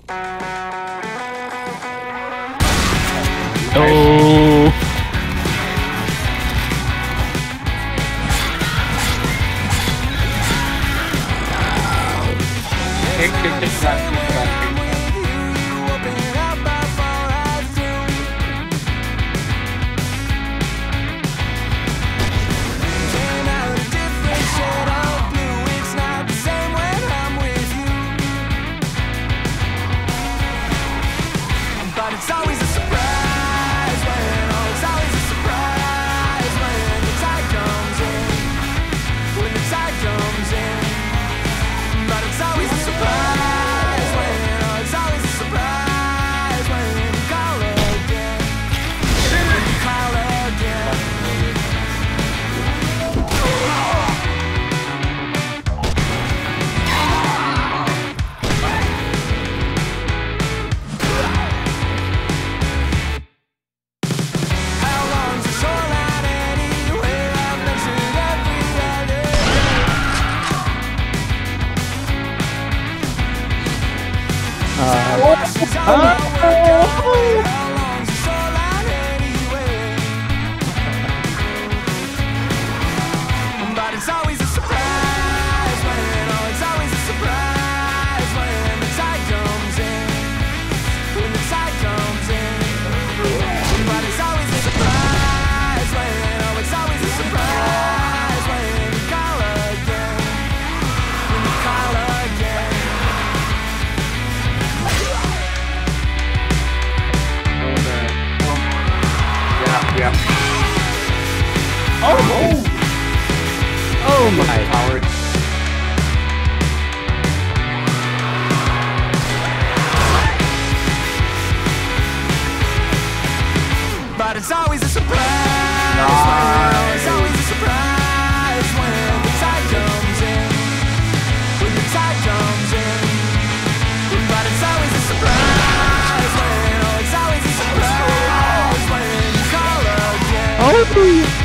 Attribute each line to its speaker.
Speaker 1: Oh.
Speaker 2: But it's always a surprise when, oh, it's always a surprise when the tide comes in, when the tide comes in. But it's always a surprise when, oh, it's always a surprise when you call again, when you call again. But it's always a surprise when, oh, it's always a surprise when the tide comes in, when the tide comes in. But it's always a surprise when, oh, it's always a surprise when you call again, when you call again.
Speaker 3: Yeah.
Speaker 1: Oh! Oh my.
Speaker 3: Howard.
Speaker 2: But it's always a surprise when, it's always a surprise when the tide comes in, when the tide comes in. But it's always a surprise when, oh, it's always a surprise when you call again.
Speaker 1: Oh!